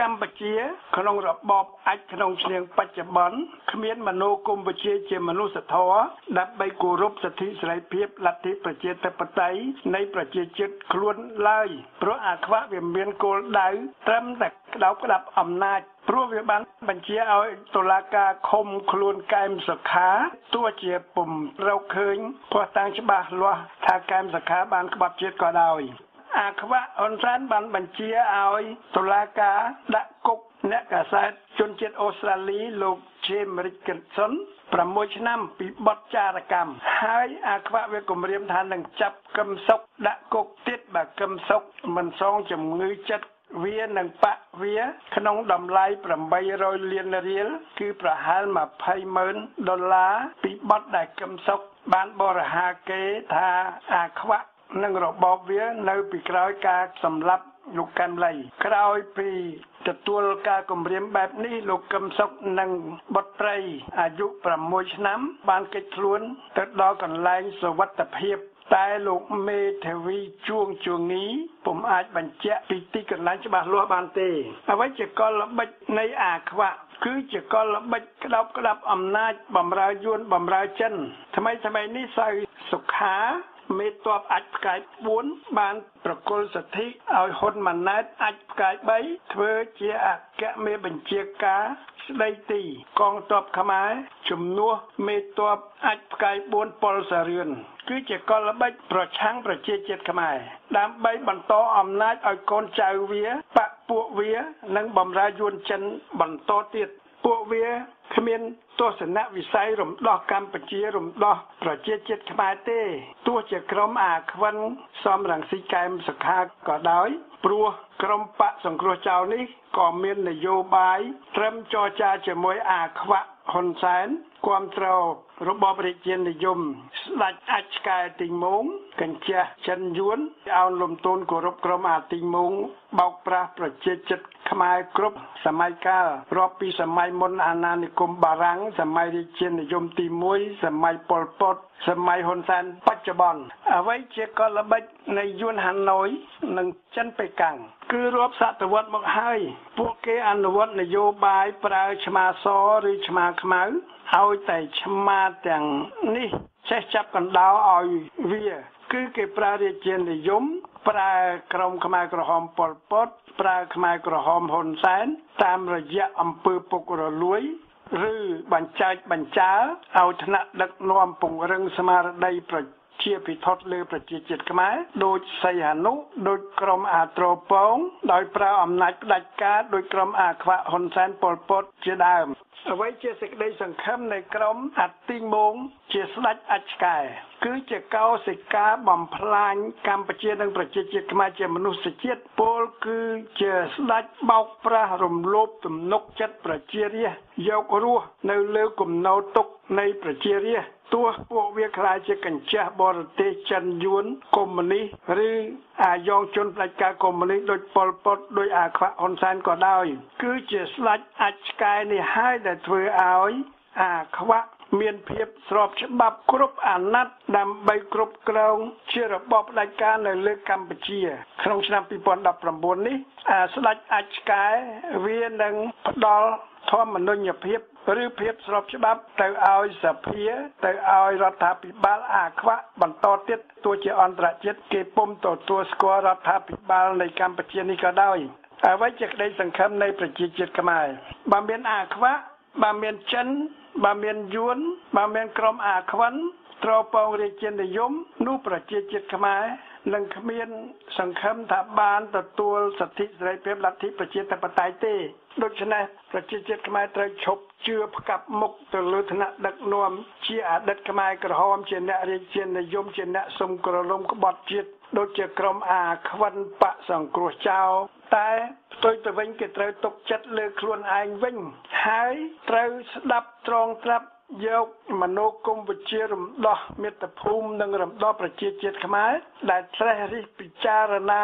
កម្ពុជាក្នុងរបបអាចក្នុងឈ្នាងបច្ចុប្បន្នគ្មានមនោគមវិជ្ជាជាមនុស្សធម៌ដើម្បីគោរពសិទ្ធិសេរីភាពលទ្ធិប្រជាធិបតេយ្យនៃប្រជាជាតិខ្លួនឡើយព្រោះអាខ្វាក់វាមានគោលដៅត្រឹមតែក្តោបក្តាប់អំណាចព្រោះវាបានបញ្ជាឲ្យតុលាការឃុំខ្លួនកែមសុខាទោះជាពុំរកឃើញព្រោះតាំងច្បាស់លាស់ថាកែមសុខាបានក្បត់ជាតិក៏ដោយអាខ្វាក់ហ៊ុនសែនបានបញ្ជាឲ្យតុលាការដាក់គុកអ្នកកាសែតជនជាតិអូស្ត្រាលីលោក James Richardson 6 ឆ្នាំពីបទចារកម្មហើយអាខ្វាក់វាគម្រាមថានឹងចាប់កឹមសុខដាក់គុកទៀតបើកឹមសុខមិនសងជំងឺចិត្តវានឹងបាក់វាក្នុងតម្លៃ800 លានរៀលគឺប្រហែល$20,000ពីបទដែលកឹមសុខបានបរិហាគេថាអាខ្វាក់នឹងរបបវានៅពីក្រោយការសម្លាប់លោកកែមលីក្រោយពីទទួលការគម្រាមបែបនេះលោកកឹមសុខនិងបុត្រីអាយុ6ឆ្នាំបានគេចខ្លួនទៅដល់កន្លែងសុវត្ថិភាពតែលោកមេធាវីជួងជងីពុំអាចបញ្ជាក់ពីទីកន្លែងច្បាស់លាស់បានទេអ្វីជាកលល្បិចនៃអាខ្វាក់គឺជាកលល្បិចក្តោបក្តាប់អំណាចបំរើយួនបំរើចិនថ្មីនេះសៅសុខាមេតបអាចផ្កាយ4បានប្រគល់សិទ្ធិឲ្យហ៊ុនម៉ាណែតអាចផ្កាយ3ធ្វើជាអគ្គមេបញ្ជាការស្ដីទីកងទ័ពខ្មែរជំនួសមេតបអាចផ្កាយ4ប៉ុលសារឿនគឺជាកលល្បិចប្រឆាំងប្រជាជាតិខ្មែរដើម្បីបន្តអំណាចឲ្យកូនចៅវាបកពួកវានិងបំរើយួនចិនបន្តទៀតពួកវាគ្មានទស្សនវិស័យរំដោះកម្ពុជារំដោះប្រជាជាតិខ្មែរទេទោះជាក្រុមអាខ្វិនសំរងស៊ីកែមសុខាក៏ដោយព្រោះក្រុមបកសង្គ្រោះចៅនេះក៏មាននយោបាយត្រឹមចរចាជាមួយអាខ្វាក់ហ៊ុនសែនគាំទ្ររបបរាជានិយមស្ដេចអាចឆ្កែទីងមុងកញ្ចាស់ចិនយួនឲ្យលំទោនគោរពក្រុមអាទីងមុងបោកប្រាស់ប្រជាជាតិខ្មែរគ្រប់សម័យកាលរាប់ពីសម័យមុនអាណានិគមបារាំងសម័យរាជានិយមទី1សម័យប៉ុលពតសម័យហ៊ុនសែនបច្ចុប្បន្នអ្វីជាកលល្បិចនៃយួនហាណូយនិងចិនប៉េកាំងគឺរាប់សតវត្សមកហើយពួកគេអនុវត្តនយោបាយប្រើឆ្មាសឬឆ្មាខ្មៅឲ្យតែឆ្មាទាំងនេះចេះចាប់កណ្ដោឲ្យវាគឺគេប្រើរាជានិយមប្រើក្រុមខ្មែរក្រហមប៉ុលពតប្រើខ្មែរក្រហមហ៊ុនសែនតាមរយៈអំពើពុករលួយឬបញ្ចើចបញ្ចើឲ្យថ្នាក់ដឹកនាំពង្រឹងស្មារតីជាពិធលើប្រជាជាតិខ្មែរដោយសីហនុដោយក្រុមអាត្រពងដោយប្រើអំណាចផ្ដាច់ការដោយក្រុមអាខ្វាក់ហ៊ុនសែនប៉ុលពតជាដើមអ្វីជាសេចក្តីសង្ឃឹមនៃក្រុមអាទីងមុងជាស្ដេចអាចឆ្កែគឺជាកោសិកាបំផ្លាញកម្ពុជានិងប្រជាជាតិខ្មែរជាមនុស្សជាតិពលគឺជាស្ដេចបោកប្រាស់រំលោភទំនុកចិត្តប្រជារាស្ត្រយករស់នៅលើគំនរទុកនៃប្រជារាស្ត្រទោះពួកវាខ្លាចជាកញ្ចាស់បរទេសចិនយួនកុម្មុយនីសឬអាយ៉ងជនផ្ដាច់ការកុម្មុយនីសដោយប៉ុលពតដោយអាខ្វាក់ហ៊ុនសែនក៏ដោយគឺជាស្ដេចអាចឆ្កែនេះហើយដែលធ្វើឲ្យអាខ្វាក់មានភាពស្របច្បាប់គ្រប់អាណត្តិដើម្បីគ្រប់គ្រងជារបបផ្ដាច់ការនៅលើកម្ពុជាក្នុងឆ្នាំ2019នេះស្ដេចអាចឆ្កែវានឹងផ្ដល់ធម្មនុញ្ញភាពឬភាពស្របច្បាប់ទៅឲ្យសភាទៅឲ្យរដ្ឋាភិបាលអាខ្វាក់បន្តទៀតទោះជាអន្តរជាតិគេពុំទទួលស្គាល់រដ្ឋាភិបាលនៃកម្ពុជានេះក៏ដោយអ្វីជាក្តីសង្ឃឹមនៃប្រជាជាតិខ្មែរបើមានអាខ្វាក់បើមានចិនបើមានយួនបើមានក្រុមអាខ្វិនត្រពងរាជានិយមនោះប្រជាជាតិខ្មែរនឹងគ្មានសង្ឃឹមថាបានទទួលសិទ្ធិសេរីភាពលទ្ធិប្រជាធិបតេយ្យទេដូច្នេះប្រជាជាតិខ្មែរត្រូវឈប់ជឿផ្កាប់មុខទៅលើឋានៈដឹកនាំជាអតីតខ្មែរក្រហមជាអ្នករាជានិយមជាអ្នកសុំក្រឡុំក្បត់ជាតិដូចជាក្រុមអាខ្វិនបកសង្គ្រោះចោលតែផ្ទុយទៅវិញគេត្រូវទុកចិត្តលើខ្លួនឯងវិញហើយត្រូវស្ដាប់ត្រង់ត្រាប់យកមនោគមវិជ្ជារំដោះមាតុភូមិនិងរំដោះប្រជាជាតិខ្មែរដែលត្រិះរិះពិចារណា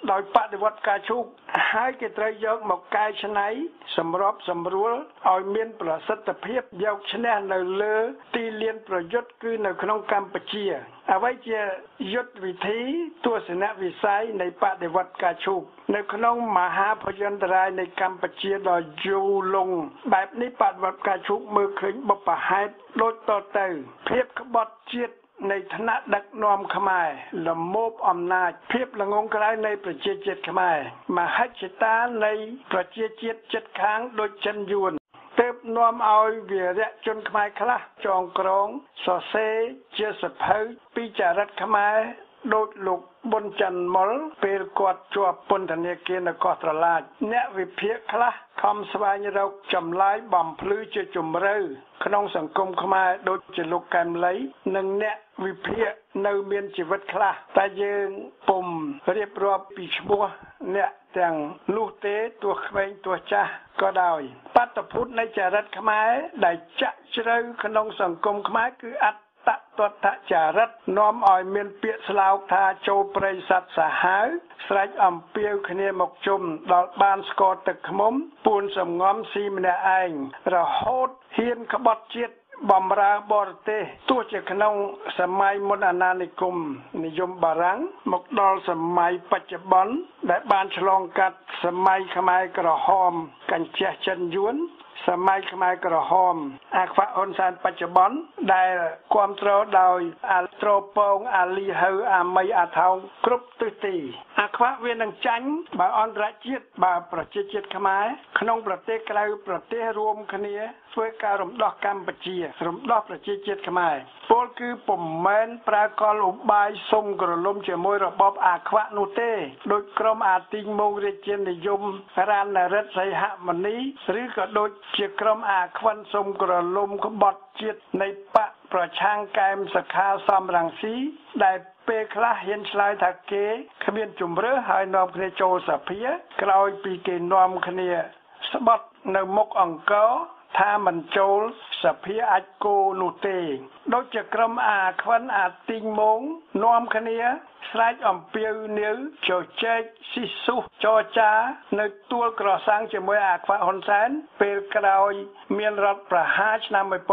ដោយបដិវត្តការឈូកហើយគេត្រូវយកមកកែច្នៃសម្របសម្រួលឲ្យមានប្រសិទ្ធភាពយកឈ្នះនៅលើទីលានប្រយុទ្ធគឺនៅក្នុងកម្ពុជាអ្វីជាយុទ្ធវិធីទស្សនវិស័យនៃបដិវត្តការឈូកនៅក្នុងមហាភយន្តរាយនៃកម្ពុជាដ៏យូរលង់បែបនេះបដិវត្តការឈូកមើលឃើញបុព្វហេតុដូចតទៅភាពក្បត់ជាតិនៃឋានៈដឹកនាំខ្មែរលមោបអំណាចភាពល្ងង់ក្រៅនៃប្រជាជាតិខ្មែរមហិច្ឆតានៃប្រជាជាតិជិតខាងដូចចិនយួនទើបនាំឲ្យវីរៈជនខ្មែរខ្លះចងក្រងសរសេរជាសភៅពីចរិតខ្មែរដូចលោកប៊ុនច័ន្ទមុលពេលគាត់ជាប់ពន្ធនាគារនៅកោះត្រឡាចអ្នកវិភាគខ្លះខំស្វែងរកចម្លើយបំភ្លឺជាជម្រៅក្នុងសង្គមខ្មែរដូចជាលោកកែមលីនិងអ្នកវិភាគនៅមានជីវិតខ្លះតែយើងពុំរៀបរាប់ពីឈ្មោះអ្នកទាំងនោះទេទោះក្មេងទោះចាស់ក៏ដោយបាតុភូតនៃចរិតខ្មែរដែលចាក់ជ្រៅក្នុងសង្គមខ្មែរគឺអត្តតតចរិតនាំឲ្យមានពាក្យស្លោកថាចូលព្រៃសត្វសាហាវស្រែកអំពាវគ្នាមកជុំដល់បានស្គរទឹកឃ្មុំពួនសំងំស៊ីម្នាក់ឯងរហូតហ៊ានក្បត់ជាតិបំរើបរទេសទោះជាក្នុងសម័យមុនអាណានិគមនិយមបារាំងមកដល់សម័យបច្ចុប្បន្នដែលបានឆ្លងកាត់សម័យខ្មែរក្រហមកញ្ចេះចិនយួនសម័យខ្មែរក្រហមអាខ្វាក់ហ៊ុនសែនបច្ចុប្បន្នដែលគ្រប់គ្រងដោយអាត្រោពងអាលីហៅអាមីអាថោងគ្រប់ទិសទីអាខ្វាក់វានឹងចាញ់បើអន្តរជាតិបើប្រជាជាតិខ្មែរក្នុងប្រទេសក្រៅប្រទេសរួមគ្នាធ្វើការរំដោះកម្ពុជារំដោះប្រជាជាតិខ្មែរពលគឺពុំមែនប្រើកលឧបាយសុំក្រឡុំជាមួយរបបអាខ្វាក់នោះទេដោយក្រុមអាទីងមងរាជានិយមរានរិទ្ធសីហមុនីឬក៏ដូចជាក្រុមអាខ្វិនសុំក្រឡុំក្បត់ជាតិនៃបកប្រឆាំងកែមសខាសំរងស៊ីដែលពេលខ្លះហ៊ានឆ្លើយថាគេគ្មានជំរឿហើយនាំគ្នាចូលសភាក្រោយពីគេនាំគ្នាស្បត់នៅមុខអង្គរថាមិនចូលសភាអាចគោនោះទេដូចជាក្រុមអាខ្វិនអាទីងមងនាំគ្នាស្រែកអំពាវនាវជជែកស៊ីស៊ូចរចានៅទួលក្រសាំងជាមួយអាខ្វាក់ហ៊ុនសែនពេលក្រោយមានរដ្ឋប្រហារឆ្នាំ1997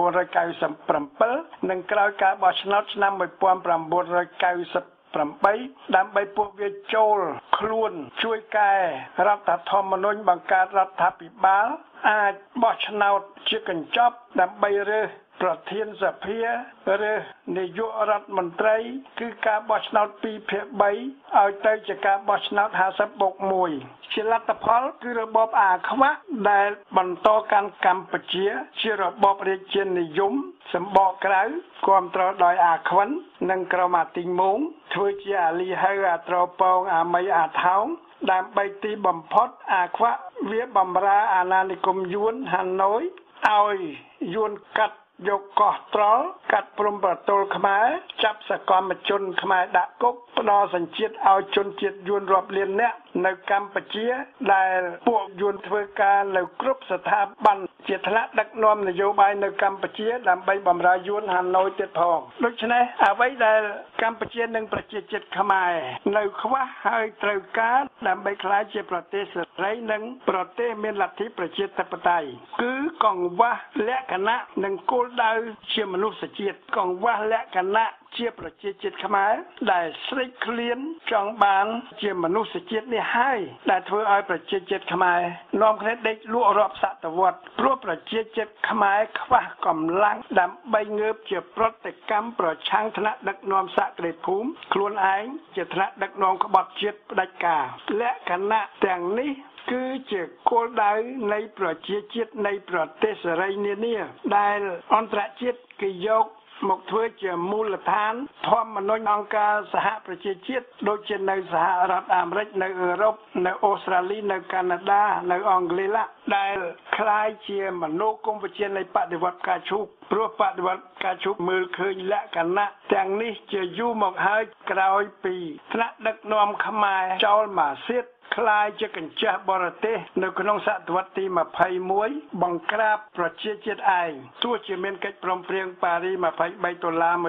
និងក្រោយការបោះឆ្នោតឆ្នាំ1998ដើម្បីពួកវាចូលខ្លួនជួយកែរដ្ឋធម្មនុញ្ញបង្កើតរដ្ឋាភិបាលអាចបោះឆ្នោតជាកញ្ចប់ដើម្បីរើសប្រធានសភាឬនាយករដ្ឋមន្ត្រីគឺការបោះឆ្នោត2/3ឲ្យទៅជាការបោះឆ្នោត50+1ជាលទ្ធផលគឺរបបអាខ្វាក់ដែលបន្តកាន់កម្ពុជាជារបបរាជានិយមសម្បកក្រៅគ្រប់គ្រងដោយអាខ្វិននិងក្រុមអាទីងមងធ្វើជាអាលីហៅអាត្រោពងអាមីអាថោងដើម្បីទីបំផុតអាខ្វាក់វាបំរើអាណានិគមយួនហាណូយឲ្យយួនកាត់យកកោះត្រល់កាត់ព្រំប្រទល់ខ្មែរចាប់សកម្មជនខ្មែរដាក់គុកផ្ដល់សញ្ជាតិឲ្យជនជាតិយួនរាប់លាននាក់នៅកម្ពុជាដែលពួកយួនធ្វើការនៅគ្រប់ស្ថាប័នជាថ្នាក់ដឹកនាំនយោបាយនៅកម្ពុជាដើម្បីបម្រើយួនហាណូយទៀតផងដូច្នេះអ្វីដែលកម្ពុជានិងប្រជាជាតិខ្មែរនៅខ្វះហើយត្រូវការដើម្បីក្លាយជាប្រទេសសេរីនិងប្រទេសមានលទ្ធិប្រជាធិបតេយ្យគឺកង្វះលក្ខណៈនិងគោលដៅជាមនុស្សជាតិកង្វះលក្ខណៈជាប្រជាជាតិខ្មែរដែលស្រេកឃ្លានចង់បានជាមនុស្សជាតិនេះហើយដែលធ្វើឲ្យប្រជាជាតិខ្មែរនាំគ្នាដេកលក់រាប់សតវត្សព្រោះប្រជាជាតិខ្មែរខ្វះកម្លាំងដើម្បីងើបជាប្រតិកម្មប្រឆាំងថ្នាក់ដឹកនាំសក្តិភូមិខ្លួនឯងជាថ្នាក់ដឹកនាំក្បត់ជាតិផ្ដាច់ការលក្ខណៈទាំងនេះគឺជាគោលដៅនៃប្រជាជាតិនៃប្រទេសសេរីនានាដែលអន្តរជាតិគេយកមកធ្វើជាមូលដ្ឋានធម្មនុញ្ញអង្គការសហប្រជាជាតិដូចជានៅសហរដ្ឋអាមេរិកនៅអឺរ៉ុបនៅអូស្ត្រាលីនៅកាណាដានៅអង់គ្លេសដែលคล้ายជាមនោគមវិជ្ជានៃបដិវត្តការឈូកព្រោះបដិវត្តការឈូកមើលឃើញលក្ខណៈទាំងនេះជាយូរមកហើយក្រោយពីថ្នាក់ដឹកនាំខ្មែរចោលម៉ាស៊ីតคล้ายจะกันจ้าบรเตในขนมศตวรรษที่21บังกราบประเทศជាតិឯងទោះជាមានកិច្ចព្រមព្រៀងប៉ារី23ដុល្លារ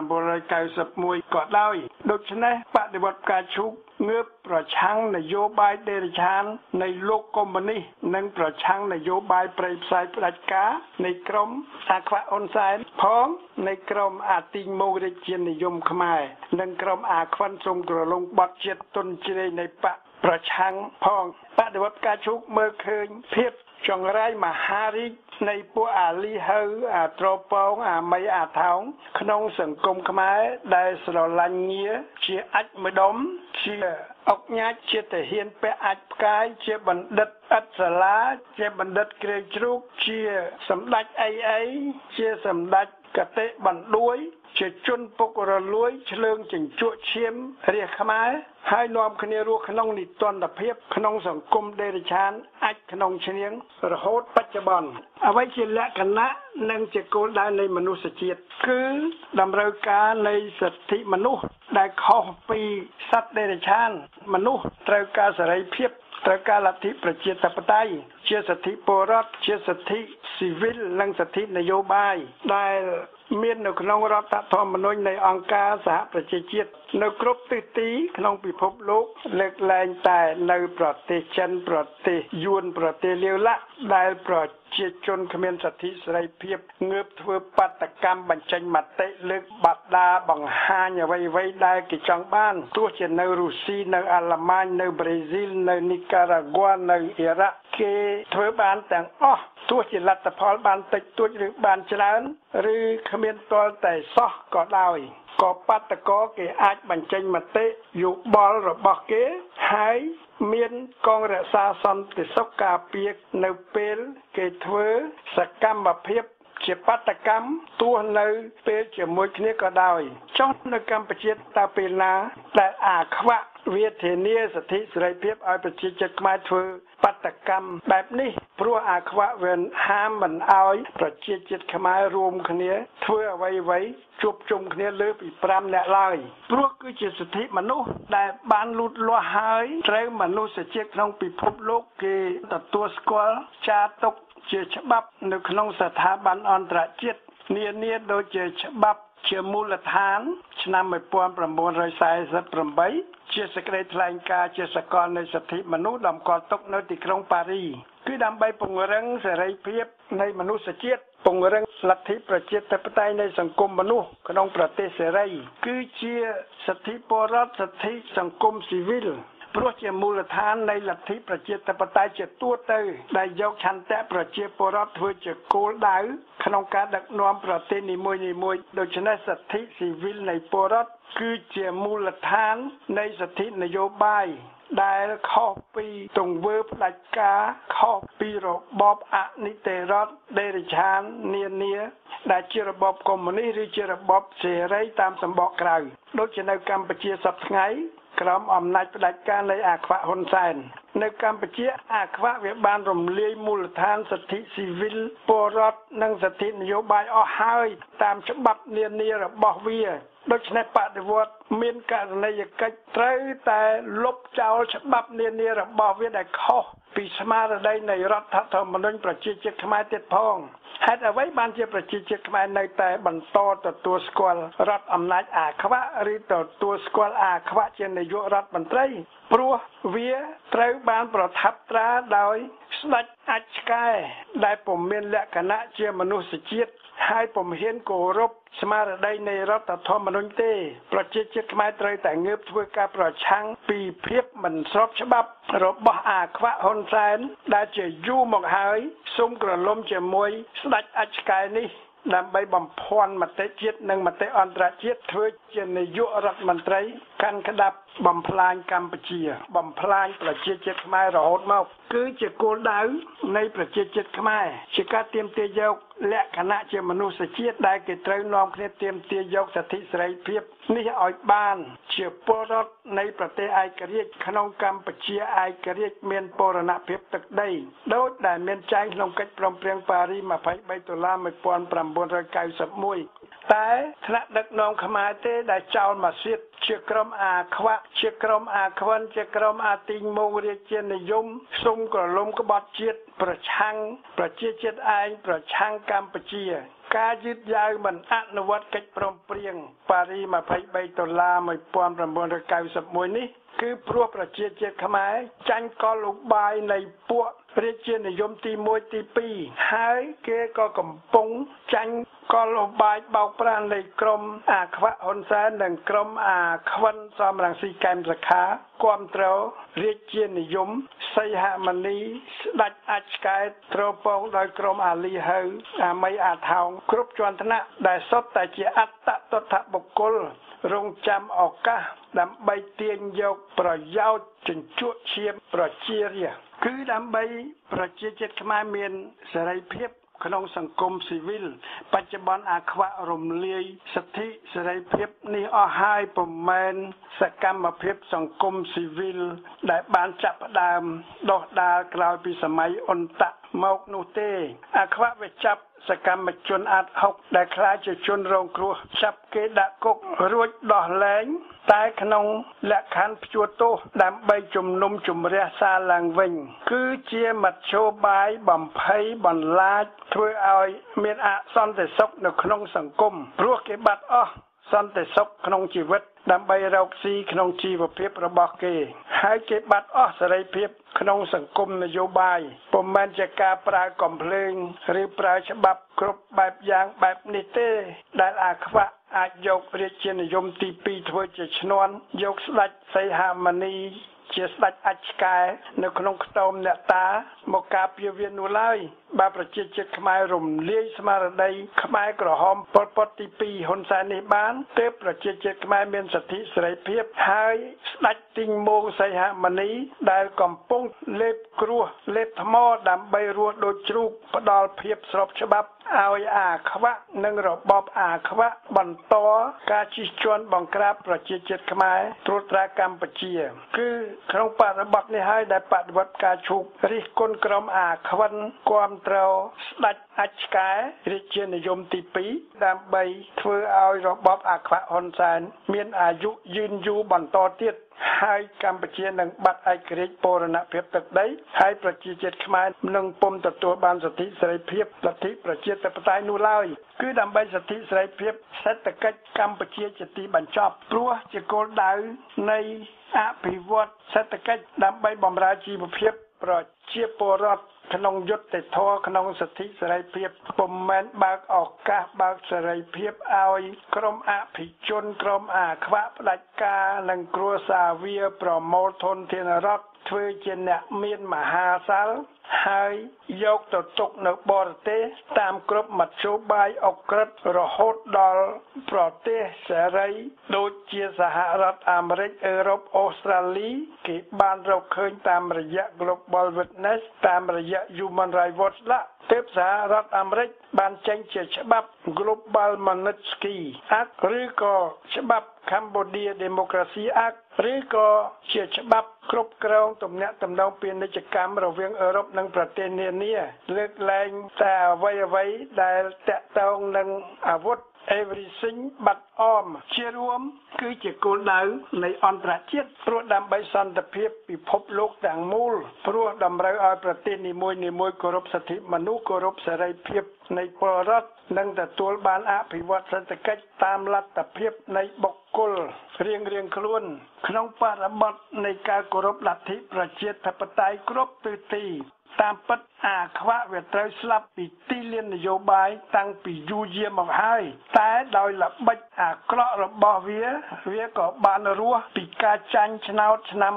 1991ក៏ដោយដូច្នេះបដិវត្តការឈូកងើបប្រឆាំងនយោបាយដេរឆាននៃលោកកុម្មុយនីសនិងប្រឆាំងនយោបាយប្រៃផ្សាយផ្ដាច់ការនៃក្រុមអាខ្វាអ៊ុនសែនផងនៃក្រុមអាទីងម៉ូរិជានិយមខ្មែរនិងក្រុមអាខ្វិនសុំក្រឡុងបត់ជាតិទុនជ្រៃនៃបកប្រឆាំងផងបដិវត្តការឈូកមើលឃើញភាពចង្រៃមហារីកនៃពួកអាលីហើអាត្រពងអាមីអាថោងក្នុងសង្គមខ្មែរដែលស្រឡាញ់ងារជាអាចម្ដុំជាអុកញ៉ាចជាទាហានពាក់អាចផ្កាយជាបណ្ឌិតឥតសាលាជាបណ្ឌិតក្រែងជ្រូកជាសម្ដេចអីជាសម្ដេចកតេបណ្ដួយជាជនពុករលួយឆ្លើងចិញ្ចក់ឈាមរាជខ្មែរហើយនាំគ្នារស់ក្នុងនិទន្តភាពក្នុងសង្គមដេរឆានអាចក្នុងឈ្នាងរហូតបច្ចុប្បន្នអ្វីជាលក្ខណៈនិងជាគោលដៅនៃមនុស្សជាតិគឺតម្រូវការនៃសិទ្ធិមនុស្សដែលខុសពីសត្វដេរឆានមនុស្សត្រូវការសេរីភាពត្រូវការលទ្ធិប្រជាធិបតេយ្យជាសិទ្ធិពលរដ្ឋជាសិទ្ធិស៊ីវិលនិងសិទ្ធិនយោបាយដែលមាននៅក្នុងរដ្ឋធម្មនុញ្ញនៃអង្គការសហប្រជាជាតិនៅគ្រប់ទិសទីក្នុងពិភពលោកលើកលែងតែនៅប្រទេសចិនប្រទេសយួនប្រទេសលាវឡាក់ដែលប្រជាជនគ្មានសិទ្ធិសេរីភាពងើបធ្វើបាតកម្មបញ្ចេញមតិលើកបដាបង្ហាញអ្វីៗដែលគេចង់បានទោះជានៅរុស្ស៊ីនៅអាល្លឺម៉ាញនៅប្រេស៊ីលនៅនីការ៉ាហ្គានៅអ៊ីរ៉ាក់គេធ្វើបានទាំងអស់ទោះជាលទ្ធផលបានតិចតួចឬបានច្រើនឬគ្មានទាល់តែសោះក៏ដោយក៏បាតកោគេអាចបញ្ចេញមតិយោបល់របស់គេហើយមានកងរក្សាសន្តិសុខការពារនៅពេលគេធ្វើសកម្មភាពជាបាតកម្មទោះនៅពេលជាមួយគ្នាក៏ដោយចុះនៅកម្ពុជាតើពេលណាដែលអាខ្វាក់វាធានាសិទ្ធិសេរីភាពឲ្យប្រជាជនខ្មែរធ្វើបាតកម្មបែបនេះព្រោះអាខ្វាក់វាហាមមិនឲ្យប្រជាជាតិខ្មែររួមគ្នាធ្វើអ្វីៗជួបជុំគ្នាលើពី5នាក់ឡើយព្រោះគឺជាសិទ្ធិមនុស្សដែលបានលូតលាស់ហើយត្រូវមនុស្សជាតិក្នុងពិភពលោកគេទទួលស្គាល់ចារទុកជាច្បាប់នៅក្នុងស្ថាប័នអន្តរជាតិនានាដូចជាច្បាប់ជាមូលដ្ឋានឆ្នាំ1948ជាសេចក្តីថ្លែងការណ៍ជាសកលនៃសិទ្ធិមនុស្សតម្កល់ទុកនៅទីក្រុងប៉ារីគឺដើម្បីពង្រឹងសេរីភាពនៃមនុស្សជាតិពង្រឹងលទ្ធិប្រជាធិបតេយ្យនៃសង្គមមនុស្សក្នុងប្រទេសសេរីគឺជាសិទ្ធិពលរដ្ឋសិទ្ធិសង្គមស៊ីវិលព្រោះជាមូលដ្ឋាននៃលទ្ធិប្រជាធិបតេយ្យជាទូទៅដែលយកឆន្ទៈប្រជាពលរដ្ឋធ្វើជាគោលដៅក្នុងការដឹកនាំប្រទេសនីមួយៗដូច្នេះសិទ្ធិស៊ីវិលនៃពលរដ្ឋគឺជាមូលដ្ឋាននៃសិទ្ធិនយោបាយដែលខុសពីទង្វើផ្ដាច់ការខុសពីរបបអនិតិរដ្ឋដេរឆាននានាដែលជារបបកុម្មុយនីសឬជារបបសេរីតាមសម្បកក្រៅដូចជានៅកម្ពុជាសប្តាហ៍ថ្ងៃក្រោមអំណាចផ្ដាច់ការនៃអាខ្វាក់ហ៊ុនសែននៅកម្ពុជាអាខ្វាក់វាបានរំលាយមូលដ្ឋានសិទ្ធិស៊ីវិលពលរដ្ឋនិងសិទ្ធិនយោបាយអស់ហើយតាមច្បាប់នានារបស់វាដូច្នេះបដិវត្តមានករណីយកិច្ចត្រូវតែលុបចោលច្បាប់នានារបស់វាដែលខុសពីស្មារតីនៃរដ្ឋធម្មនុញ្ញប្រជាជាតិខ្មែរទៀតផងហេតុអ្វីបានជាប្រជាជាតិខ្មែរនៅតែបន្តទទួលស្គាល់រដ្ឋអំណាចអាខ្វាក់ឬទទួលស្គាល់អាខ្វាក់ជានាយករដ្ឋមន្ត្រីព្រោះវាត្រូវបានប្រថាប់ត្រាដោយស្ដេចអាចឆ្កែដែលពុំមានលក្ខណៈជាមនុស្សជាតិហើយពុំហ៊ានគោរពស្មារតីនៃរដ្ឋធម្មនុញ្ញទេប្រជាជាតិខ្មែរត្រូវតែងើបធ្វើការប្រឆាំងពីភាពមិនស្របច្បាប់របស់អាខ្វាក់ហ៊ុនសែនដែលជាយូរមកហើយសូមក្រឡុំជាមួយស្ដេចអាចឆ្កែនេះដើម្បីបំភាន់មតិជាតិនិងមតិអន្តរជាតិធ្វើជានាយករដ្ឋមន្ត្រីកាន់ក្តាប់បំផ្លាញកម្ពុជាបំផ្លាញប្រជាជាតិខ្មែររហូតមកគឺជាគោលដៅនៃប្រជាជាតិខ្មែរជាការទាមទារយកលក្ខណៈជាមនុស្សជាតិដែលគេត្រូវនាំគ្នាទាមទារយកសិទ្ធិសេរីភាពនេះឲ្យបានជាពលរដ្ឋនៃប្រទេសឯករាជ្យក្នុងកម្ពុជាឯករាជ្យមានបូរណភាពទឹកដីដោយដែលមានចែងក្នុងកិច្ចព្រមព្រៀងប៉ារី23ដុល្លារ1991 តែថ្នាក់ដឹកនាំខ្មែរទេដែលចោលមកទៀតជាក្រុមអាខ្វាក់ជាក្រុមអាខ្វិនជាក្រុមអាទីងមងរាជានិយមសុំក្រឡុំក្បត់ជាតិប្រឆាំងប្រជាជាតិឯងប្រឆាំងកម្ពុជាការយឺតយ៉ាវមិនអនុវត្តកិច្ចព្រមព្រៀងប៉ារី$23,1991នេះគឺព្រោះប្រជាជាតិខ្មែរចាញ់កលឧបាយនៃពួករាជានិយមទី1ទី2ហើយគេក៏កំពុងចាញ់កលឧបាយបោកប្រាស់នៃក្រុមអាខ្វាក់ហ៊ុនសែននិងក្រុមអាខ្វិនសមរង្ស៊ីកែមសខាគាំទ្ររាជានិយមសីហមុនីស្ដេចអាចឆ្កែត្រពងដោយក្រុមអាលីហើអាមីអាថោងគ្រប់ជាន់ថ្នាក់ដែលសុទ្ធតែជាអត្តតថបុគ្គលរងចាំឱកាសដើម្បីទាញយកប្រយោជន៍ជញ្ជក់ឈាមប្រជារាស្ត្រគឺដើម្បីប្រជាជាតិខ្មែរមានសេរីភាពក្នុងសង្គមស៊ីវិលបច្ចុប្បន្នអាខ្វាក់រំលាយសិទ្ធិសេរីភាពនេះអស់ហើយពុំមែនសកម្មភាពសង្គមស៊ីវិលដែលបានចាប់ផ្ដើមដុះដាលក្រោយពីសម័យអ៊ុនតាក់មកនោះទេអាខ្វាក់វាចាប់សកម្មជនអាត់ហុកដែលខ្លាចជាជនរងគ្រោះចាប់គេដាក់គុករួចដោះលែងតែក្នុងលក្ខខណ្ឌព្យួរទោសដើម្បីជំនុំជម្រះសារឡើងវិញគឺជាមធ្យោបាយបំភ័យបន្លាចធ្វើឲ្យមានអសន្តិសុខនៅក្នុងសង្គមព្រោះគេបាត់អស់សន្តិសុខក្នុងជីវិតដើម្បីរកស៊ីក្នុងជីវភាពរបស់គេហើយគេបាត់អស់សេរីភាពក្នុងសង្គមនយោបាយពុំមែនជាការប្រើកំភ្លើងឬប្រើច្បាប់គ្រប់បែបយ៉ាងបែបនេះទេដែលអាខ្វាក់អាចយករាជានិយមទី2ធ្វើជាឈ្នន់យកស្ដេចសីហមុនីជាស្ដេចអាចឆ្កែនៅក្នុងខ្ទមអ្នកតាមកការពារវានោះឡើយបើប្រជាជាតិខ្មែររំលាយស្មារតីខ្មែរក្រហមប៉ុលពតទី2ហ៊ុនសែននេះបានទើបប្រជាជាតិខ្មែរមានសិទ្ធិសេរីភាពហើយស្ដេចទីងមងសីហមុនីដែលកំពុងលេបគ្រោះលេបថ្មដើម្បីរស់ដូចជ្រូកផ្ដាល់ភាពស្របច្បាប់ឲ្យអាខ្វាក់និងរបបអាខ្វាក់បន្តការជិះជាន់បង្ក្រាបប្រជាជាតិខ្មែរត្រួតត្រាកម្ពុជាគឺក្នុងបរិបទនេះហើយដែលបដិវត្តការឈូករិះគន់ក្រុមអាខ្វិនគាំទ្រស្ដេចអាចឆ្កែរាជានិយមទី2ដើម្បីធ្វើឲ្យរបបអាខ្វាក់ហ៊ុនសែនមានអាយុយឺនយូរបន្តទៀតហើយកម្ពុជានឹងបាត់ឯករាជ្យបូរណភាពទឹកដីហើយប្រជាជាតិខ្មែរនឹងពុំទទួលបានសិទ្ធិសេរីភាពលទ្ធិប្រជាធិបតេយ្យនោះឡើយគឺដើម្បីសិទ្ធិសេរីភាពសេដ្ឋកិច្ចកម្ពុជាជាទីបញ្ចប់ព្រោះជាគោលដៅនៃអភិវឌ្ឍសេដ្ឋកិច្ចដើម្បីបម្រើជីវភាពប្រជាពលរដ្ឋក្នុងយុត្តិធម៌ក្នុងសិទ្ធិសេរីភាពពុំមែនបើកឱកាសបើកសេរីភាពឲ្យក្រុមអភិជនក្រុមអាខ្វាក់ផ្ដាច់ការនិងគ្រួសារវាប្រមូលធនធានរដ្ឋធ្វើជាអ្នកមានមហាសាលហើយយកទៅទុកនៅបរទេសតាមគ្រប់មធ្យោបាយអក្រិតរហូតដល់ប្រទេសសេរីដូចជាសហរដ្ឋអាមេរិកអឺរ៉ុបអូស្ត្រាលីគេបានរកឃើញតាមរយៈ Global Witness តាមរយៈ Human Rights Watch ទើបសហរដ្ឋអាមេរិកបានចេញជាច្បាប់ Global Magnitsky Act ឬក៏ច្បាប់ Cambodia Democracy Act ឬក៏ជាច្បាប់គ្រប់គ្រងទំនាក់ទំនងពាណិជ្ជកម្មរវាងអឺរ៉ុបនិងប្រទេសនានាលើកលែងតែអ្វីដែលតាក់ទងនឹងអាវុធ everything but arm ជារួមគឺជាគោលដៅនៃអន្តរជាតិព្រោះដើម្បីសន្តិភាពពិភពលោកទាំងមូលព្រោះតម្រូវឲ្យប្រទេសនីមួយៗគោរពសិទ្ធិមនុស្សគោរពសេរីភាពនៃពលរដ្ឋនិងទទួលបានអភិវឌ្ឍសេដ្ឋកិច្ចតាមលទ្ធភាពនៃបុគ្គលរៀងៗខ្លួនក្នុងបរិបទនៃការគោរពលទ្ធិប្រជាធិបតេយ្យគ្រប់ទិសទីតាមពិតអាខ្វាក់វាត្រូវស្លាប់ពីទីលាននយោបាយតាំងពីយូរយារមកហើយតែដោយល្បិចអាក្រក់របស់វាក៏បានរស់ពីការចាញ់ឆ្នោតឆ្នាំ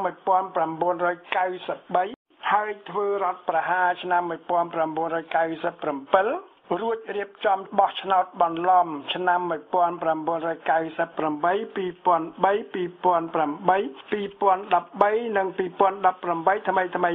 1993ហើយធ្វើរដ្ឋប្រហារឆ្នាំ1997រួចរៀបចំបោះឆ្នោតបន្លំឆ្នាំ1998 2003 2008 2013 និង2018ថ្មីនេះ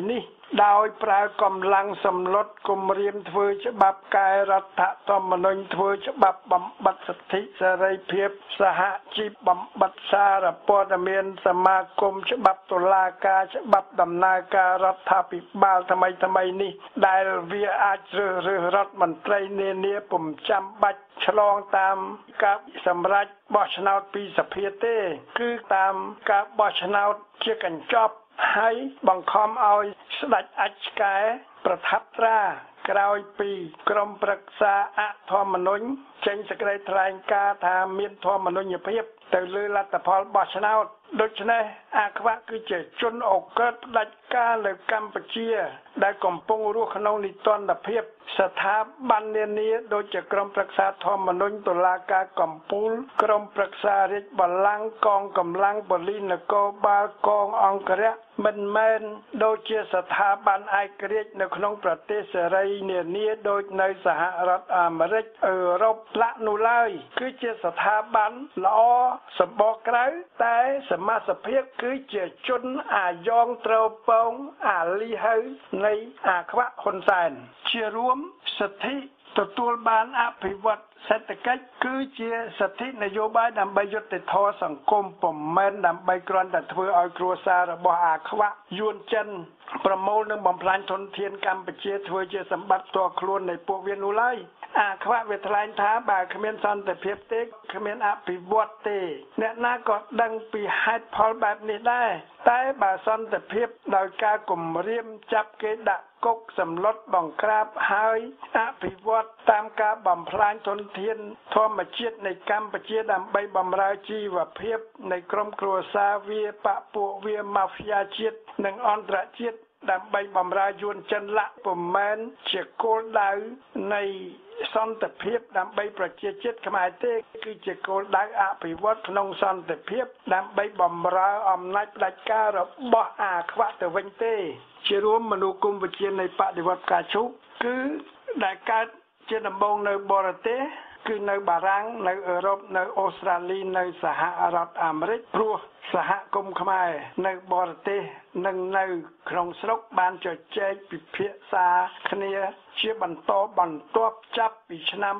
ដោយប្រើកម្លាំងសម្លុតគម្រាមធ្វើច្បាប់កែរដ្ឋធម្មនុញ្ញធ្វើច្បាប់បំបត្តិសិទ្ធិសេរីភាពសហជីពបំបត្តិសារព័ត៌មានសមាគមច្បាប់តុលាការច្បាប់ដំណើរការរដ្ឋាភិបាលថ្មីនេះដែលវាអាចរើសរដ្ឋមន្ត្រីនានាពុំចាំបាច់ឆ្លងតាមការបសម្រេចបោះឆ្នោតពីសភាទេគឺតាមការបោះឆ្នោតជាកញ្ចប់ហើយបង្ខំឲ្យស្ដេចអជ្ជកែប្រថាប់ត្រាក្រោយពីក្រមប្រឹក្សាអធម្មនុញ្ញចេញសេចក្តីថ្លែងការណ៍ថាមានធម្មនុញ្ញភាពទៅលើលទ្ធផលបោះឆ្នោតដូច្នេះអាខ្វាក់គឺជាជនអូក្រិដ្ឋផ្ដាច់ការនៅកម្ពុជាដែលកំពុងរស់ក្នុងនិទានភាពស្ថាប័ននានាដូចជាក្រមប្រឹក្សាធម្មនុញ្ញតុលាការកំពូលក្រមប្រឹក្សារាជបល្ល័ង្កកងកម្លាំងប៉ូលីសនគរបាលកងអង្គរៈមិនមែនដូចជាស្ថាប័នឯករាជ្យនៅក្នុងប្រទេសសេរីនានាដូចនៅសហរដ្ឋអាមេរិកអឺរ៉ុបឡាក់នោះឡើយគឺជាស្ថាប័នល្អសម្បកក្រៅតែសមាជិកភាពគឺជាជនអាយ៉ងត្រូវពងអាលីហៅនៃអាខ្វាក់ហ៊ុនសែនជារួមសិទ្ធិទទួលបានអភិវឌ្ឍសេដ្ឋកិច្ចគឺជាសិទ្ធិនយោបាយដើម្បីយុត្តិធម៌សង្គមពុំមែនដើម្បីគ្រាន់តែធ្វើឲ្យគ្រួសាររបស់អាខ្វាក់យួនចិនប្រមូលនិងបំផ្លាញធនធានកម្ពុជាធ្វើជាសម្បត្តិផ្ទាល់ខ្លួននៃពួកវានោះឡើយអាខ្វាក់វាថ្លែងថាបើគ្មានសន្តិភាពទេគ្មានអភិវឌ្ឍទេអ្នកណាក៏ដឹងពីហេតុផលបែបនេះដែរតែបើសន្តិភាពដោយការគំរាមចាប់គេដាក់គុកសម្លុតបង្ក្រាបហើយអភិវឌ្ឍតាមការបំផ្លាញធនធានធម្មជាតិនៃកម្ពុជាដើម្បីបម្រើជីវភាពនៃក្រុមគ្រួសារវាបពួកវាម៉ាហ្វ្យាជាតិនិងអន្តរជាតិដើម្បីបម្រើយួនចិនឡាក់ពុំមែនជាគោលដៅនៃសន្តិភាពដើម្បីប្រជាជាតិខ្មែរទេគឺជាគោលដៅអភិវឌ្ឍក្នុងសន្តិភាពដើម្បីបម្រើអំណាចផ្ដាច់ការរបស់អាខ្វាក់ទៅវិញទេជារួមមនោគមវិជ្ជានៃបដិវត្តការជុកគឺដែលកើតជាដំបូងនៅបរទេសគឺនៅបារាំងនៅអឺរ៉ុបនៅអូស្ត្រាលីនៅសហរដ្ឋអាមេរិកព្រោះសហគមន៍ខ្មែរនៅបរទេសនិងនៅក្នុងស្រុកបានជជែកពិភាក្សាគ្នាជាបន្តបន្ទាប់ចាប់ពីឆ្នាំ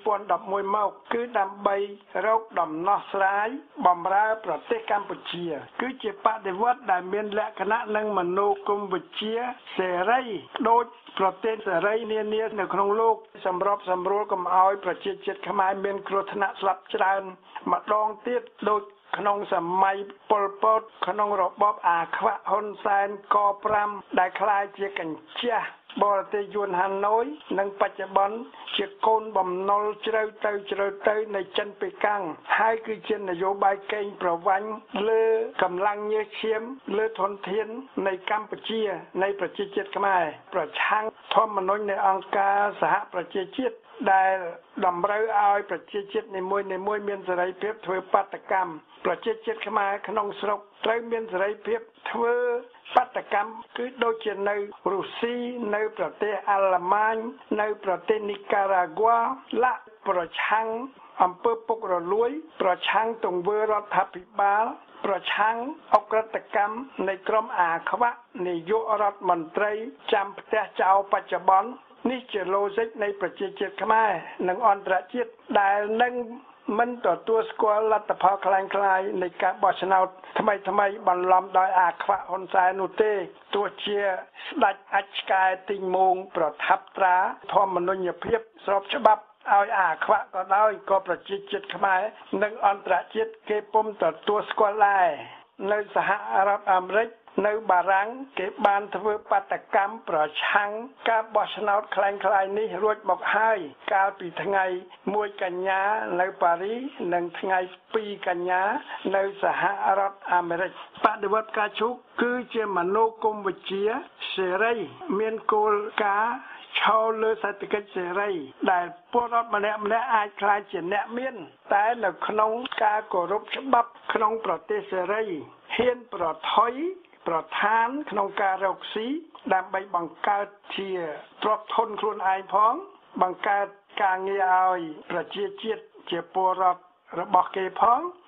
2011មកគឺដើម្បីរកដំណោះស្រាយបម្រើប្រទេសកម្ពុជាគឺជាបដិវត្តដែលមានលក្ខណៈនិងមនោគមវិជ្ជាសេរីដូចប្រទេសសេរីនានានៅក្នុងលោកសម្របសម្រួលកុំឲ្យប្រជាជាតិខ្មែរមានគ្រោះថ្នាក់ស្លាប់ច្រើនម្ដងទៀតដូចក្នុងសម័យប៉ុលពតក្នុងរបបអាខ្វាក់ហ៊ុនសែនក5ដែលក្លាយជាកញ្ចះបរទេសយួនហាណូយនិងបច្ចុប្បន្នជាកូនបំណុលជ្រៅទៅនៃចិនប៉េកាំងហើយគឺជានយោបាយកេងប្រវ័ញ្ចលើកម្លាំងញើសឈាមលើធនធាននៃកម្ពុជានៃប្រជាជាតិខ្មែរប្រឆាំងធម្មនុញ្ញនៃអង្គការសហប្រជាជាតិដែលតម្រូវឲ្យប្រជាជាតិនីមួយៗមានសេរីភាពធ្វើបាតកម្មប្រជាជាតិខ្មែរក្នុងស្រុកត្រូវមានសេរីភាពធ្វើបាតកម្មគឺដូចជានៅរុស្ស៊ីនៅប្រទេសអាល្លឺម៉ាញនៅប្រទេសនីការ៉ាហ្គាឡាក់ប្រឆាំងអំពើពុករលួយប្រឆាំងទង្វើរដ្ឋាភិបាលប្រឆាំងអក្រិតកម្មនៃក្រុមអាខ្វាក់នាយករដ្ឋមន្ត្រីចាំផ្ទះចោលបច្ចុប្បន្ននេះជាឡូហ្សិកនៃប្រជាជាតិខ្មែរនិងអន្តរជាតិដែលនឹងមិនទទួលស្គាល់លទ្ធផលคล้ายៗនៃការបោះឆ្នោតថ្មីបន្លំដោយអាខ្វាក់ហ៊ុនសែននោះទេទោះជាស្ដេចអជ្ជកែទីងមោងប្រថាប់ត្រាធម្មនុញ្ញភាពស្របច្បាប់ឲ្យអាខ្វាក់ក៏ដោយក៏ប្រជាជាតិខ្មែរនិងអន្តរជាតិគេពុំទទួលស្គាល់ដែរនៅសហរដ្ឋអាមេរិកនៅបារាំងគេបានធ្វើបាតកម្មប្រឆាំងការបោះឆ្នោតคล้ายៗនេះរួចមកហើយកាលពីថ្ងៃ1កញ្ញានៅប៉ារីសនិងថ្ងៃ2កញ្ញានៅសហរដ្ឋអាមេរិកបដិវត្តការជុកគឺជាមនោគមវិជ្ជាសេរីមានគោលការណ៍ឈរលើសេដ្ឋកិច្ចសេរីដែលពលរដ្ឋម្នាក់អាចក្លាយជាអ្នកមានតែនៅក្នុងការគោរពច្បាប់ក្នុងប្រទេសសេរីហ៊ានប្រថុយប្រឋានក្នុងការរកស៊ីដើម្បីបង្កើតជាទ្រព្យធនខ្លួនឯងផងបង្កើតការងារឲ្យប្រជាជាតិជាពលរដ្ឋរបស់គេផង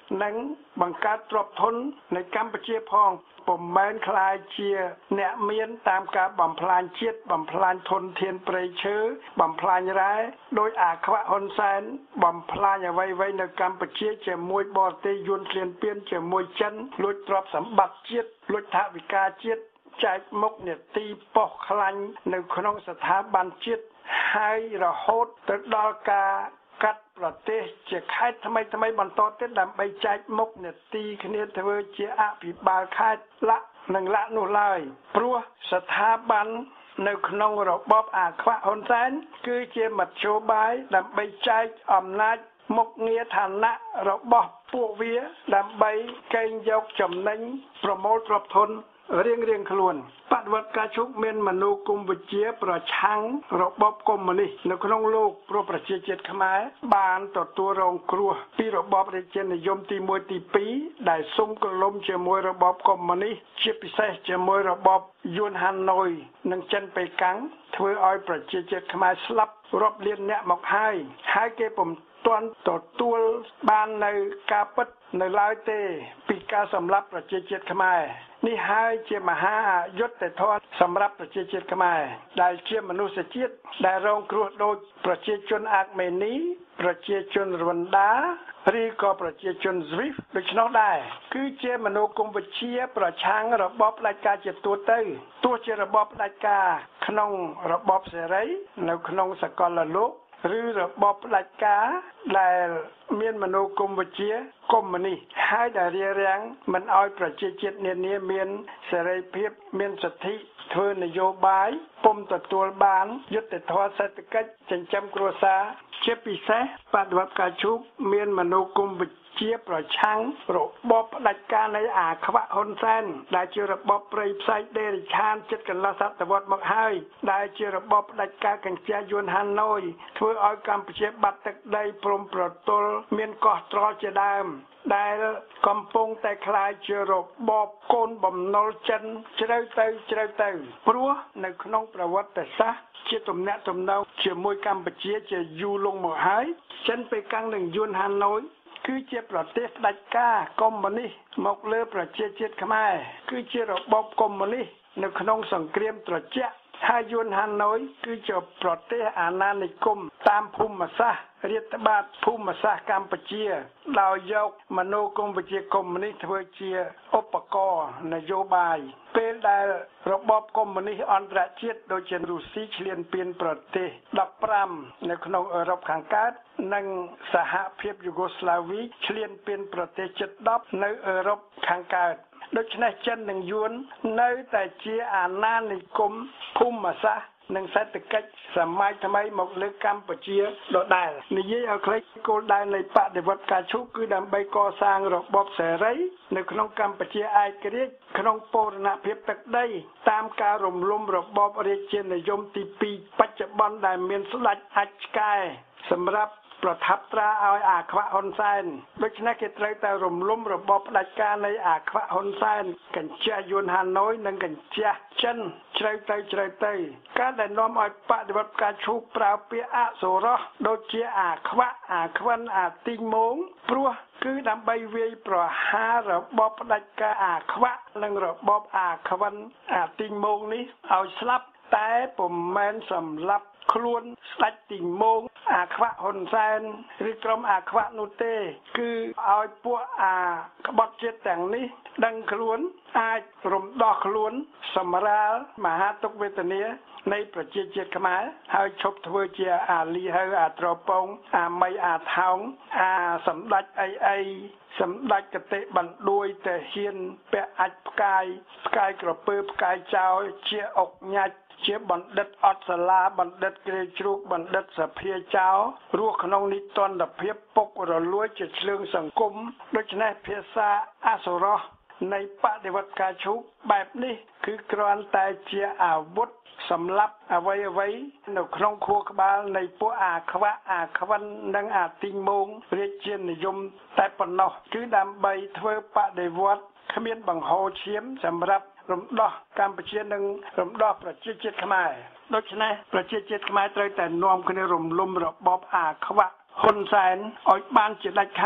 និងបង្កើតទ្រព្យធននៃកម្ពុជាផងពុំមែនខ្លាយជាអ្នកមានតាមការបំផ្លាញជាតិបំផ្លាញធនធានព្រៃឈើបំផ្លាញរ៉ែដោយអាខ្វាក់ហ៊ុនសែនបំផ្លាញអ្វីៗនៅកម្ពុជាជាមួយបរទេសយួនឃ្លានពានជាមួយចិនលួចទ្រព្យសម្បត្តិជាតិលួចថវិកាជាតិចែកមុខនីតិប៉ុស្តិ៍ខ្លាញ់នៅក្នុងស្ថាប័នជាតិហើយរហូតទៅដល់ការកាត់ប្រទេសជាខេត្តថ្មីបន្តទៀតដើម្បីចែកមុខនីតិគ្នាធ្វើជាអភិបាលខេត្តលក្ខនឹងលក្ខនោះឡើយព្រោះស្ថាប័ននៅក្នុងរបបអាខ្វាក់ហ៊ុនសែនគឺជាមធ្យោបាយដើម្បីចែកអំណាចមុខងារឋានៈរបស់ពួកវាដើម្បីកេងយកចំណេញប្រមូលទ្រព្យធនរៀងខ្លួនបដិវត្តការជុកមានមនោគមវិជ្ជាប្រឆាំងរបបកុម្មុយនីសនៅក្នុងលោកព្រោះប្រជាជាតិខ្មែរបានទទួលរងគ្រោះពីរបបរាជានិយមទី1ទី2ដែលសុំកលុំជាមួយរបបកុម្មុយនីសជាពិសេសជាមួយរបបយួនហាណូយនិងចិនប៉េកាំងធ្វើឲ្យប្រជាជាតិខ្មែរស្លាប់រាប់លានអ្នកមកហើយគេពុំទាន់ទទួលបាននៅការពិតនៅឡើយទេពីការសម្លាប់ប្រជាជាតិខ្មែរនេះហើយជាមហាអយុត្តិធម៌សម្រាប់ប្រជាជាតិខ្មែរដែលជាមនុស្សជាតិដែលរងគ្រោះដោយប្រជាជនអាក់មេនីប្រជាជនរវ៉ាន់ដាឬក៏ប្រជាជនស្វីសដូច្នោះដែរគឺជាមនោគមវិជ្ជាប្រឆាំងរបបផ្ដាច់ការជាទូទៅទោះជារបបផ្ដាច់ការក្នុងរបបសេរីនៅក្នុងសកលលោកឬរបបផ្ដាច់ការដែលមានមនោគមវិជ្ជាកុម្មុយនីសហើយដែលរារាំងមិនឲ្យប្រជាជាតិនានាមានសេរីភាពមានសិទ្ធិធ្វើនយោបាយពុំទទួលបានយុត្តិធម៌សេដ្ឋកិច្ចចិញ្ចឹមគ្រួសារជាពិសេសបដិវត្តការជូកមានមនោគមវិជ្ជាប្រឆាំងរបបផ្ដាច់ការនៃអាខ្វាក់ហ៊ុនសែនដែលជារបបព្រៃផ្សៃដេរិឆានជិតកន្លះសតវត្សមកហើយដែលជារបបផ្ដាច់ការកញ្ជះយួនហាណូយធ្វើឲ្យកម្ពុជាបាត់ទឹកដីព្រំប្រទល់មានកោះត្រល់ជាដើមដែលកំពុងតែคล้ายជារបបកូនបំណុលចិនជ្រៅទៅព្រោះនៅក្នុងប្រវត្តិសាស្ត្រជាទំនាក់ទំនងជាមួយកម្ពុជាជាយូរលង់មកហើយចិនប៉េកាំងនិងយួនហាណូយគឺជាប្រទេសផ្ដាច់ការកុម្មុយនីសមកលើប្រជាជាតិខ្មែរគឺជារបបកុម្មុយនីសនៅក្នុងសង្គ្រាមត្រជាក់ហើយយួនហាណូយគឺជាប្រទេសអាណានិគមតាមភូមិសាស្ត្ររាតត្បាតភូមិសាស្ត្រកម្ពុជាដោយយកមនោគមវិជ្ជាកុម្មុយនីសធ្វើជាឧបករណ៍នយោបាយពេលដែលរបបកុម្មុយនីសអន្តរជាតិដូចជារុស្ស៊ីឈ្លានពានប្រទេស15នៅក្នុងអឺរ៉ុបខាងកើតនិងសហភាពយូហ្គោស្លាវីឈ្លានពានប្រទេសជិត10នៅអឺរ៉ុបខាងកើតដូច្នេះចិននិងយួននៅតែជាអាណានិគមភូមិសាស្ត្រនិងសេដ្ឋកិច្ចសម័យថ្មីមកលើកម្ពុជាដដែលនិយាយឲ្យខ្លីគោលដៅនៃបដិវត្តការឈូកគឺដើម្បីកសាងរបបសេរីនៅក្នុងកម្ពុជាឯករាជ្យក្នុងបូរណភាពទឹកដីតាមការរំលំរបបរាជានិយមទី2បច្ចុប្បន្នដែលមានស្ដេចអាចឆ្កែសម្រាប់ប្រថាប់ត្រាឲ្យអាខ្វាក់ហ៊ុនសែនដូច្នេះគេត្រូវតែរំលំរបបផ្ដាច់ការនៃអាខ្វាក់ហ៊ុនសែនកញ្ជះយួនហាណូយនិងកញ្ជះចិនជ្រៅទៅការដែលនាំឲ្យបដិវត្តការឈូកប្រើពាក្យអសុរោះដូចជាអាខ្វាក់អាខ្វិនអាទីងម៉ងព្រោះគឺដើម្បីវាយប្រហាររបបផ្ដាច់ការអាខ្វាក់និងរបបអាខ្វិនអាទីងម៉ងនេះឲ្យស្លាប់តែពុំមែនសម្លាប់ខ្លួនស្ដេចទីងម៉ងអាខ្វាក់ហ៊ុនសែនឬក្រុមអាខ្វាក់នោះទេគឺឲ្យពួកអាក្បត់ជាតិទាំងនេះដឹងខ្លួនអាចរំដោះខ្លួនសម្រាលមហាទុក្ខវេទនានៃប្រជាជាតិខ្មែរហើយឈប់ធ្វើជាអាលីហៅអាត្រពងអាមីអាថោងអាសម្ដេចអីសម្ដេចកតេបណ្ដួយតែហ៊ានពាក់អាចផ្កាយក្រពើផ្កាយចោលជាអុកញ៉ាច់ជាបណ្ឌិតអត់សាលាបណ្ឌិតក្រេជ្រូកបណ្ឌិតសភាចោរស់ក្នុងនិទន្តភាពពុករលួយជាឆ្លើងសង្គមដូច្នេះភាសាអសុរោះនៃបដិវត្តការឈូកបែបនេះគឺគ្រាន់តែជាអាវុធសម្រាប់អ្វីនៅក្នុងខួរក្បាលនៃពួកអាខ្វាក់អាខ្វិននិងអាទីងម៉ងរាជានិយមតែប៉ុណ្ណោះគឺដើម្បីធ្វើបដិវត្តគ្មានបង្ហូរឈាមសម្រាប់រំដោះកម្ពុជានិងរំដោះប្រជាជាតិខ្មែរដូច្នេះប្រជាជាតិខ្មែរត្រូវតែនាំគ្នារំលំរបបអាខ្វាក់ហ៊ុនសែនឲ្យបានជាដាច់ខាត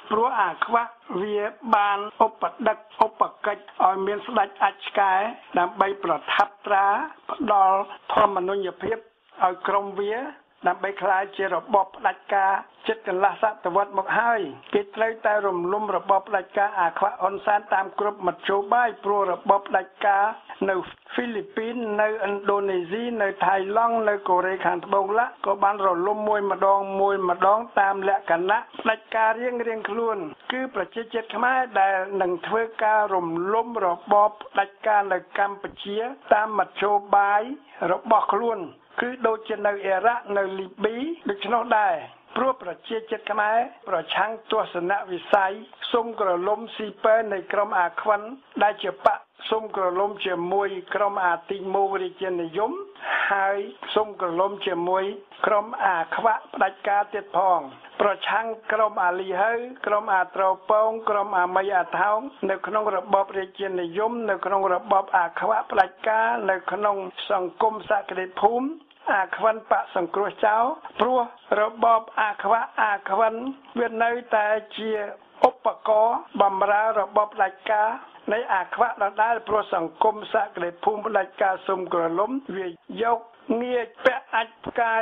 ព្រោះអាខ្វាក់វាបានឧបដឹកឧបកិច្ចឲ្យមានស្ដេចអច្ឆកែដើម្បីប្រថាប់ត្រាផ្ដល់ធម្មនុញ្ញភាពឲ្យក្រុមវាដើម្បីក្លាយជារបបផ្ដាច់ការជិតកន្លះសតវត្សមកហើយគេត្រូវតែរំលំរបបផ្ដាច់ការអាខ្វាក់ហ៊ុនសែនតាមគ្រប់មធ្យោបាយព្រោះរបបផ្ដាច់ការនៅហ្វីលីពីននៅឥណ្ឌូនេស៊ីនៅថៃឡង់នៅកូរ៉េខាងត្បូងក៏បានរលំមួយម្ដងតាមលក្ខណៈផ្ដាច់ការរៀងខ្លួនគឺប្រជាជាតិខ្មែរដែលនឹងធ្វើការរំលំរបបផ្ដាច់ការនៅកម្ពុជាតាមមធ្យោបាយរបស់ខ្លួនគឺដូចជានៅអ៊ីរ៉ាក់នៅលីប៊ីដូច្នោះដែរព្រោះប្រជាជាតិខ្មែរប្រឆាំងទស្សនវិស័យសុំក្រឡុំស៊ីពើនៃក្រុមអាខ្វិនដែលជាបកសុំក្រឡុំជាមួយក្រុមអាទីម៉ូរាជានិយមហើយសុំក្រឡុំជាមួយក្រុមអាខ្វាក់ផ្ដាច់ការទៀតផងប្រឆាំងក្រុមអាលីហៅក្រុមអាត្រោពងក្រុមអាមីអាថោងនៅក្នុងរបបរាជានិយមនៅក្នុងរបបអាខ្វាក់ផ្ដាច់ការនៅក្នុងសង្គមសក្តិភូមិអាខ្វិនបកសង្គ្រោះចោលព្រោះរបបអាខ្វាក់អាខ្វិនវានៅតែជាឧបករណ៍បម្រើរបបផ្ដាច់ការនៃអាខ្វាក់ដដែលព្រោះសង្គមសក្តិភូមិផ្ដាច់ការសុំក្រឡុំវាយកងារពាក់អាចផ្កាយ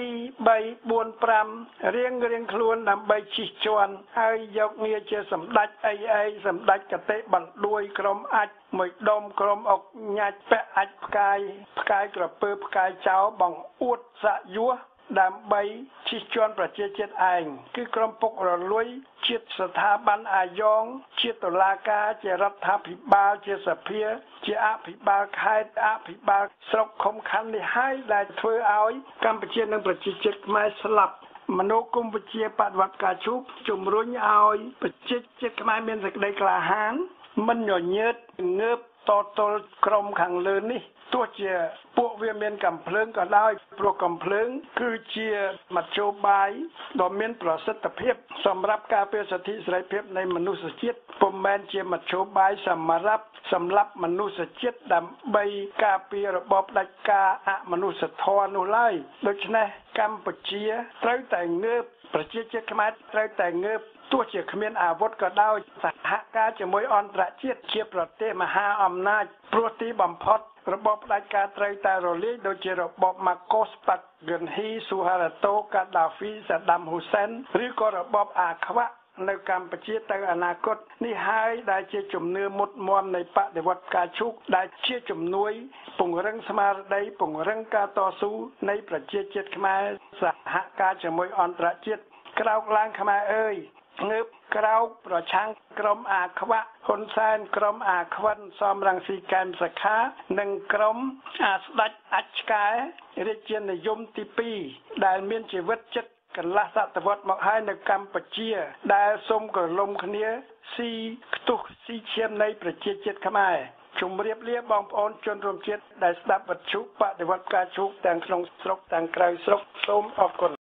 2 3 4 5រៀងខ្លួនដើម្បីជិះជាន់ហើយយកងារជាសម្ដេចអីសម្ដេចកតេបណ្ដួយក្រុមអាចមួយដុំក្រុមអុកញ៉ាច់ពាក់អាចផ្កាយក្រពើផ្កាយចោលបង្អួតសាក់យោះដើម្បីជិះជាន់ប្រជាជាតិឯងគឺក្រុមពុករលួយជាតិស្ថាប័នអាយ៉ងជាតុលាការជារដ្ឋាភិបាលជាសភាជាអភិបាលខេត្តអភិបាលស្រុកឃុំខណ្ឌនេះហើយដែលធ្វើឲ្យកម្ពុជានិងប្រជាជាតិខ្មែរស្លាប់មនោគមវិជ្ជាបដិវត្តការជូបជំរុញឲ្យប្រជាជាតិខ្មែរមានសេចក្តីក្លាហានមិនញញើតងើបតទល់ក្រុមខាងលើនេះទោះជាពួកវាមានកំភ្លើងក៏ដោយព្រោះកំភ្លើងគឺជាមធ្យោបាយដ៏មានប្រសិទ្ធភាពសម្រាប់ការពារសិទ្ធិសេរីភាពនៃមនុស្សជាតិពុំមែនជាមធ្យោបាយសម្រាប់មនុស្សជាតិដើម្បីការពាររបបផ្ដាច់ការអមនុស្សធម៌នោះឡើយដូច្នេះកម្ពុជាត្រូវតែងើបប្រជាជាតិខ្មែរត្រូវតែងើបទោះជាគ្មានអាវុធក៏ដោយសហការជាមួយអន្តរជាតិជាប្រទេសមហាអំណាចព្រោះទីបំផុតរបបផ្ដាច់ការត្រូវតែរលាយដូចជារបបម៉ាកូសប៉ាក់ហ្គិនហ៊ីស៊ូហារ៉ាតូកាដាហ្វីសាដាមហ៊ូសែនឬក៏របបអាខ្វាក់នៅកម្ពុជាទៅអនាគតនេះហើយដែលជាជំនឿមុតមមនៃបដិវត្តការជូកដែលជាជំនួយពង្រឹងស្មារតីពង្រឹងការតស៊ូនៃប្រជាជាតិខ្មែរសហការជាមួយអន្តរជាតិក្រោកឡើងខ្មែរអើយងើបក្រោកប្រឆាំងក្រុមអាខ្វាក់ហ៊ុនសែនក្រុមអាខ្វិនសំរងស៊ីកែមសខានិងក្រុមអាស្ដេចអច្ឆកែរាជានិយមទី2ដែលមានជីវិតចិត្តកន្លះសតវត្សមកហើយនៅកម្ពុជាដែលសូមក្រឡុំគ្នាស៊ីខ្ទុះស៊ីឈាមនៃប្រជាជាតិខ្មែរជម្រាបលាបងប្អូនជនរួមជាតិដែលស្ដាប់វិទ្យុបដិវត្តការជូកទាំងក្នុងស្រុកទាំងក្រៅស្រុកសូមអរគុណ